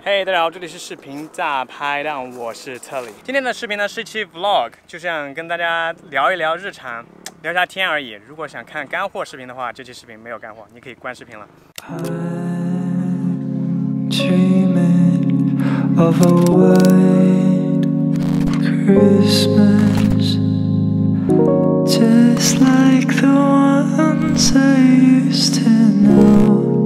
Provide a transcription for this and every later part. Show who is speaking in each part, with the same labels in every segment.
Speaker 1: 嘿，大家好，这里是视频大拍档，我是特里。今天的视频呢是一期 vlog， 就想跟大家聊一聊日常，聊一下天而已。如果想看干货视频的话，这期视频没有干货，你可以关视频了。Of a white Christmas, just like the ones I used to know.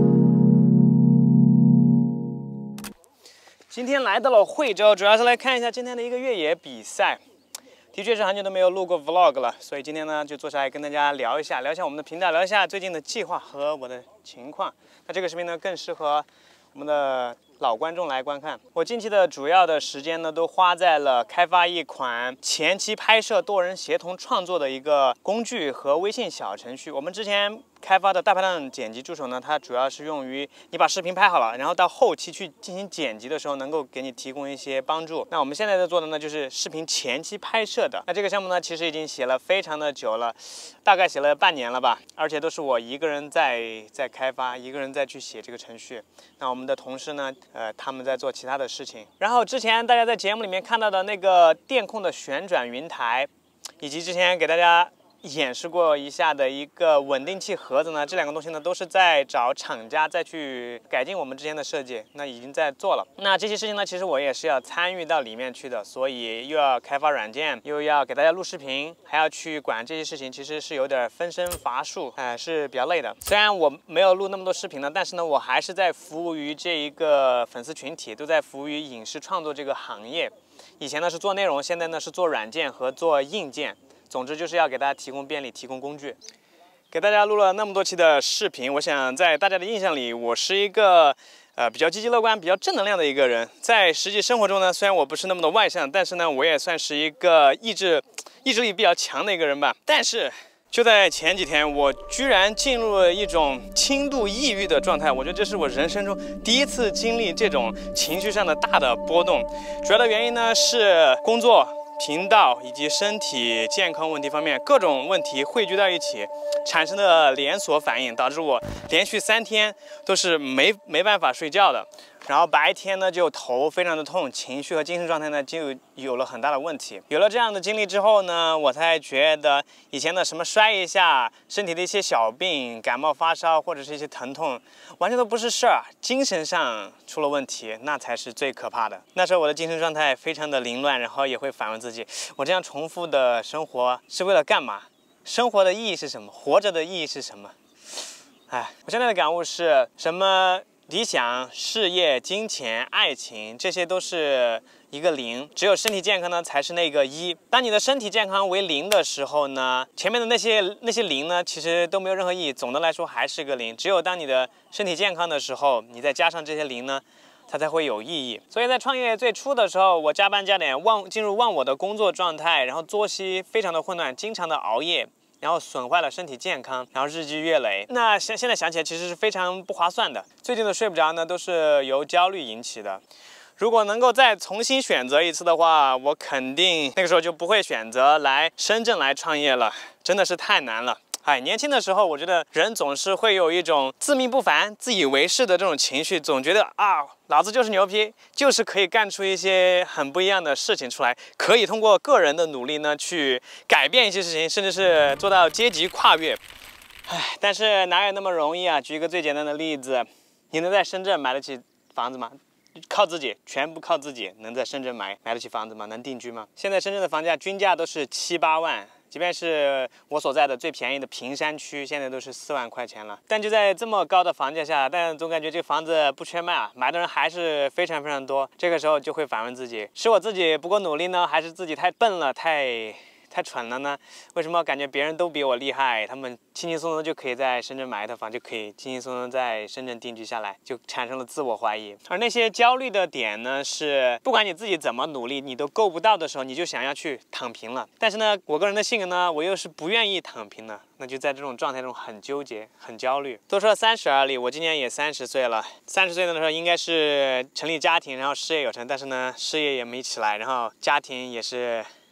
Speaker 1: 今天来到了惠州，主要是来看一下今天的一个越野比赛。的确是很久都没有录过 vlog 了，所以今天呢就坐下来跟大家聊一下我们的频道，聊一下最近的计划和我的情况。那这个视频呢更适合我们的老观众来观看。我近期的主要的时间呢，都花在了开发一款前期拍摄多人协同创作的一个工具和微信小程序。我们之前开发的大拍档剪辑助手呢，它主要是用于你把视频拍好了，然后到后期去进行剪辑的时候，能够给你提供一些帮助。那我们现在在做的呢，就是视频前期拍摄的。那这个项目呢，其实已经写了非常的久了，大概写了半年了吧，而且都是我一个人在开发，一个人在去写这个程序。那我们的同事呢，他们在做其他的事情。然后之前大家在节目里面看到的那个电控的旋转云台，以及之前给大家演示过一下的一个稳定器盒子呢，这两个东西呢都是在找厂家再去改进我们之前的设计，那已经在做了。那这些事情呢，其实我也是要参与到里面去的，所以又要开发软件，又要给大家录视频，还要去管这些事情，其实是有点分身乏术，是比较累的。虽然我没有录那么多视频呢，但是呢，我还是在服务于这一个粉丝群体，都在服务于影视创作这个行业。以前呢是做内容，现在呢是做软件和做硬件。总之就是要给大家提供便利，提供工具。给大家录了那么多期的视频，我想在大家的印象里，我是一个比较积极乐观、比较正能量的一个人。在实际生活中呢，虽然我不是那么的外向，但是呢，我也算是一个意志力比较强的一个人吧。但是就在前几天，我居然进入了一种轻度抑郁的状态。我觉得这是我人生中第一次经历这种情绪上的大的波动。主要的原因呢是工作、频道以及身体健康问题方面各种问题汇聚到一起，产生的连锁反应，导致我连续3天都是没办法睡觉的。然后白天呢就头非常的痛，情绪和精神状态呢就有了很大的问题。有了这样的经历之后呢，我才觉得以前的什么摔一下身体的一些小病，感冒发烧或者是一些疼痛，完全都不是事儿，精神上出了问题，那才是最可怕的。那时候我的精神状态非常的凌乱，然后也会反问自己，我这样重复的生活是为了干嘛？生活的意义是什么？活着的意义是什么？我现在的感悟是什么？理想、事业、金钱、爱情，这些都是一个0，只有身体健康呢才是那个1。当你的身体健康为0的时候呢，前面的那些0呢，其实都没有任何意义。总的来说还是个0。只有当你的身体健康的时候，你再加上这些0呢，它才会有意义。所以在创业最初的时候，我加班加点，进入忘我的工作状态，然后作息非常的混乱，经常的熬夜。然后损坏了身体健康，然后日积月累。那现在想起来其实是非常不划算的。最近的睡不着呢，都是由焦虑引起的。如果能够再重新选择一次的话，我肯定那个时候就不会选择来深圳来创业了，真的是太难了。年轻的时候，我觉得人总是会有一种自命不凡、自以为是的这种情绪，总觉得老子就是牛批，就是可以干出一些很不一样的事情出来，可以通过个人的努力呢去改变一些事情，甚至是做到阶级跨越。但是哪有那么容易啊？举一个最简单的例子，你能在深圳买得起房子吗？靠自己，全部靠自己，能在深圳买得起房子吗？能定居吗？现在深圳的房价均价都是7、8万。即便是我所在的最便宜的坪山区，现在都是4万块钱了。但就在这么高的房价下，但总感觉这个房子不缺卖买的人还是非常非常多。这个时候就会反问自己：是我自己不够努力呢，还是自己太笨了、太蠢了呢？为什么感觉别人都比我厉害？他们轻轻松松就可以在深圳买一套房，就可以轻轻松松在深圳定居下来，就产生了自我怀疑。而那些焦虑的点呢，是不管你自己怎么努力，你都够不到的时候，你就想要去躺平了。但是呢，我个人的性格呢，我又是不愿意躺平的，那就在这种状态中很纠结、很焦虑。都说30而立，我今年也30岁了。30岁的时候应该是成立家庭，然后事业有成，但是呢，事业也没起来，然后家庭也是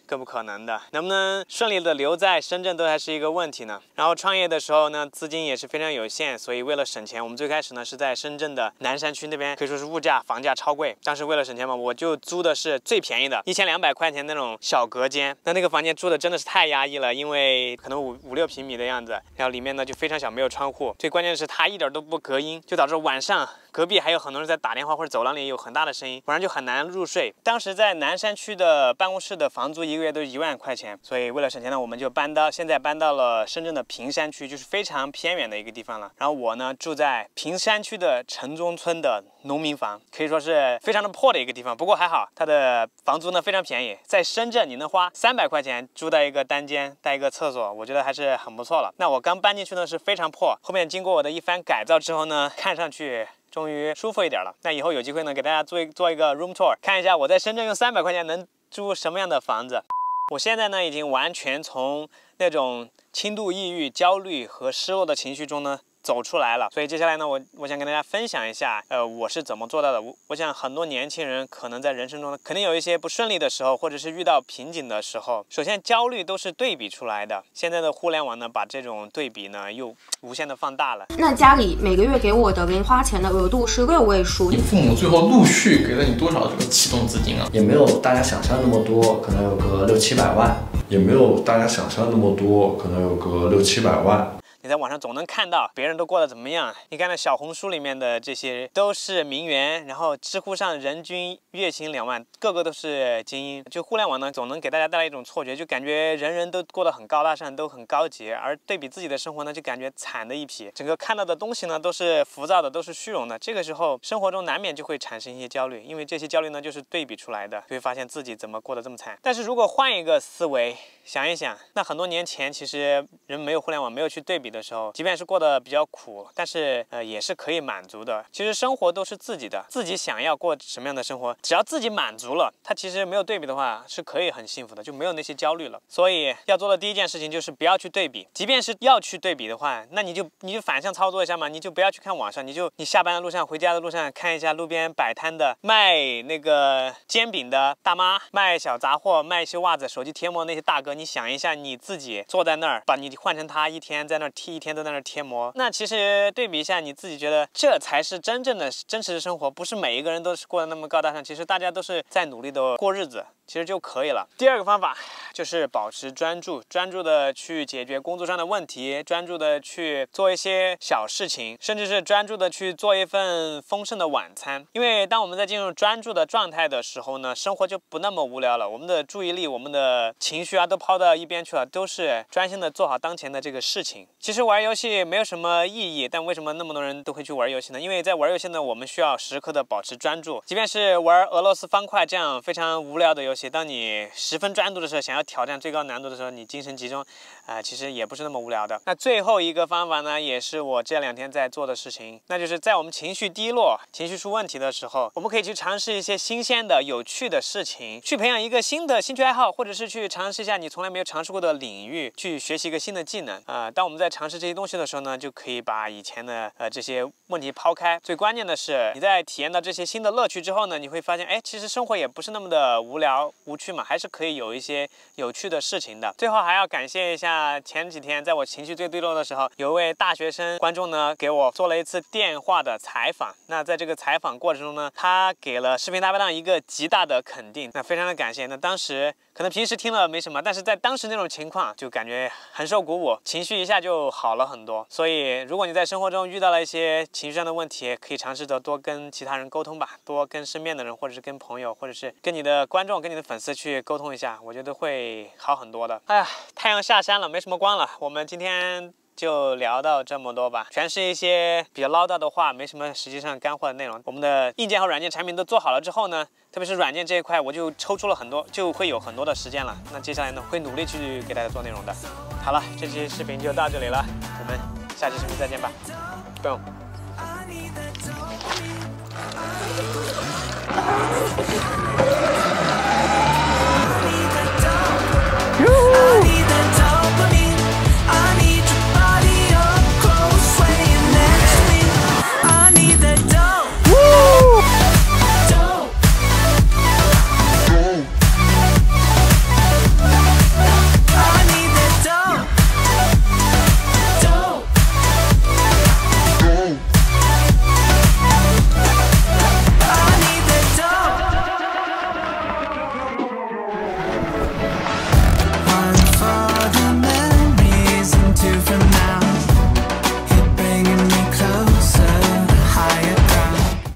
Speaker 1: 更不可能的。能不能顺利的留在深圳都还是一个问题呢。然后创业的时候呢，资金也是非常有限，所以为了省钱，我们最开始呢是在深圳的南山区那边，可以说是物价房价超贵。当时为了省钱嘛，我就租的是最便宜的1200块钱那种小隔间。那个房间住的真的是太压抑了，因为可能五六平米的样子，然后里面呢就非常小，没有窗户。最关键的是它一点都不隔音，就导致晚上隔壁还有很多人在打电话，或者走廊里有很大的声音，晚上就很难入睡。当时在南山区的办公室的房租1个月都1万块钱，所以为了省钱呢，我们就现在搬到了深圳的坪山区，就是非常偏远的一个地方了。然后我呢住在坪山区的城中村的农民房，可以说是非常的破的一个地方。不过还好，它的房租呢非常便宜，在深圳你能花300块钱住到一个单间，带一个厕所，我觉得还是很不错了。那我刚搬进去呢是非常破，后面经过我的一番改造之后呢，看上去终于舒服一点了。那以后有机会呢，给大家做一个 room tour， 看一下我在深圳用300块钱能租什么样的房子。我现在呢，已经完全从那种轻度抑郁、焦虑和失落的情绪中呢走出来了。所以接下来呢，我想跟大家分享一下，我是怎么做到的。我想很多年轻人可能在人生中呢，肯定有一些不顺利的时候，或者是遇到瓶颈的时候。首先，焦虑都是对比出来的。现在的互联网呢，把这种对比呢又无限的放大了。
Speaker 2: 那家里每个月给我的零花钱的额度是6位数。
Speaker 3: 你父母最后陆续给了你多少这个启动资金啊？
Speaker 4: 也没有大家想象那么多，可能有个600-700万。
Speaker 5: 也没有大家想象那么多，可能有个600-700万。
Speaker 1: 你在网上总能看到别人都过得怎么样。你看那小红书里面的这些都是名媛，然后知乎上人均月薪2万，个个都是精英。就互联网呢，总能给大家带来一种错觉，就感觉人人都过得很高大上，都很高级，而对比自己的生活呢，就感觉惨的一批。整个看到的东西呢，都是浮躁的，都是虚荣的。这个时候，生活中难免就会产生一些焦虑，因为这些焦虑呢，就是对比出来的，就会发现自己怎么过得这么惨。但是如果换一个思维，想一想，那很多年前其实人没有互联网，没有去对比的时候，即便是过得比较苦，但是也是可以满足的。其实生活都是自己的，自己想要过什么样的生活，只要自己满足了，它其实没有对比的话是可以很幸福的，就没有那些焦虑了。所以要做的第一件事情就是不要去对比，即便是要去对比的话，那你就反向操作一下嘛，你就不要去看网上，你下班的路上、回家的路上看一下路边摆摊的卖那个煎饼的大妈，卖小杂货、卖一些袜子、手机贴膜那些大哥。你想一下，你自己坐在那儿，把你换成他一天在那儿一天都在那儿贴膜，那其实对比一下，你自己觉得这才是真正的真实的生活，不是每一个人都是过得那么高大上，其实大家都是在努力的过日子，其实就可以了。第二个方法就是保持专注，专注的去解决工作上的问题，专注的去做一些小事情，甚至是专注的去做一份丰盛的晚餐。因为当我们在进入专注的状态的时候呢，生活就不那么无聊了，我们的注意力、我们的情绪啊都抛到一边去了，都是专心的做好当前的这个事情。其实玩游戏没有什么意义，但为什么那么多人都会去玩游戏呢？因为在玩游戏呢，我们需要时刻的保持专注，即便是玩俄罗斯方块这样非常无聊的游戏，当你十分专注的时候，想要挑战最高难度的时候，你精神集中，其实也不是那么无聊的。那最后一个方法呢，也是我这2天在做的事情，那就是在我们情绪低落、情绪出问题的时候，我们可以去尝试一些新鲜的、有趣的事情，去培养一个新的兴趣爱好，或者是去尝试一下你从来没有尝试过的领域，去学习一个新的技能。当我们在尝试这些东西的时候呢，就可以把以前的这些问题抛开。最关键的是，你在体验到这些新的乐趣之后呢，你会发现，其实生活也不是那么的无聊无趣嘛，还是可以有一些有趣的事情的。最后还要感谢一下前几天在我情绪最低落的时候，有一位大学生观众呢给我做了一次电话的采访。那在这个采访过程中呢，他给了视频大排档一个极大的肯定，那非常的感谢。那当时可能平时听了没什么，但是在当时那种情况就感觉很受鼓舞，情绪一下就好了很多。所以如果你在生活中遇到了一些情绪上的问题，可以尝试着多跟其他人沟通吧，多跟身边的人，或者是跟朋友，或者是跟你的观众、跟你的粉丝去沟通一下，我觉得会好很多的。哎呀，太阳下山了，没什么光了，我们今天就聊到这么多吧，全是一些比较唠叨的话，没什么实际上干货的内容。我们的硬件和软件产品都做好了之后呢，特别是软件这一块，我就抽出了很多，就会有很多的时间了。那接下来呢，会努力去给大家做内容的。好了，这期视频就到这里了，我们下期视频再见吧，Boom。